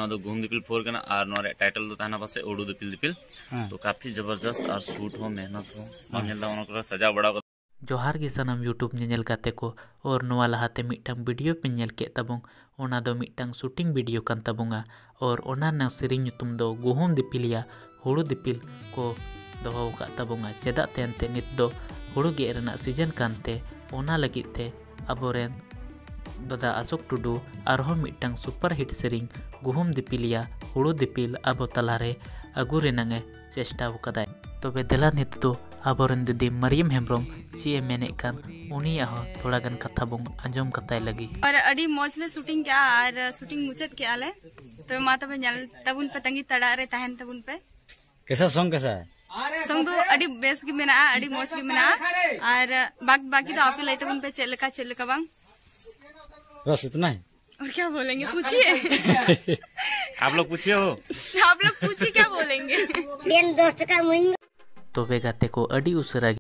गुहुम दिपिल 4 करना और नोरे टाइटल दो ताना पासे ओडू दिपिल दिपिल तो काफी जबरदस्त और शूट हो मेहनत हो मांगेल दा उनका सजा बड़ा जोहार गे सनम यूट्यूब नेल गाते को और नोवा लहाते मिटांग वीडियो पे नेल के तबों ओना दो मिटांग शूटिंग वीडियो कान तबोंगा और ओना ना सेरिंग ᱧᱩᱛᱩᱢ दो गुहुम दिपिलिया हुड़ू दिपिल को दोहो का तबोंगा चेदा तेनते नित दो हुड़ू गे रना सीजन कानते ओना लगित ते अबोरेन दादा अशोक टुडू आरहों मिटांग सुपर हिट सेरिंग गुहुम दिपिलिया हुड़ू दिपिल अबो तलारे अगु रेनांगे चेष्टा वकदाय तबे देला नित दो आबोरेन दीदी मरियम हेम्ब्रम ची मेने कान उनिया हो थोड़ा गन कथा बुंग अंजम कताय लगी और अड़ी मौज ले शूटिंग क्या और शूटिंग मुचट क्या ले तो माता पे नल तबुन पे तंगी तड़ा रे तहन तबुन पे कैसा कैसा है सॉन्ग तो अड़ी बेस की मेना अड़ी मौज की मेना और बाकी तो आपके लाइट तबुन पे चल का बांग बस इतना ही और क्या बोलेंगे पूछिए आप लोग पूछिए हो आप लोग पूछिए क्या बोलेंगे तो वे गाते को अड़ी उसरा